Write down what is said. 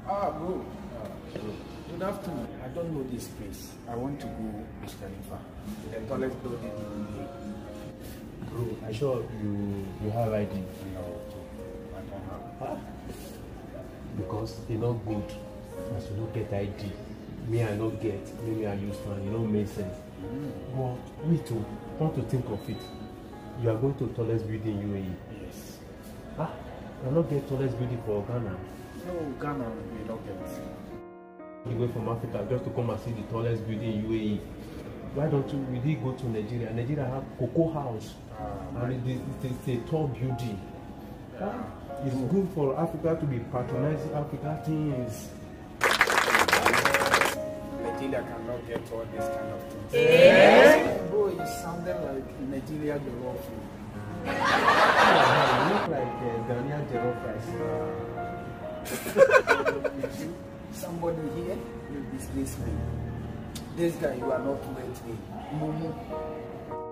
Bro. Good afternoon. I don't know this place. I want to go Burj Khalifa, the tallest building in the UAE. Bro, I sure you have ID. No, I don't have. Huh? Because it's not good as you don't get ID. Me, I not get. Maybe I use one. You don't make sense. But me too. Come to think of it, you are going to tallest building in UAE. Yes. I not get tallest building for Ghana. No, Ghana, we don't get it. You go from Africa just to come and see the tallest building in UAE. Why don't you really go to Nigeria? Nigeria have Cocoa House, and it's a tall building. It's good for Africa to be patronizing African things. Nigeria cannot get all this kind of things. Yes. Bro, you sounded like Nigeria the raw food. You look like Ghanaian jollof rice. Somebody here will disgrace me. This guy, you are not worth me. Mumu.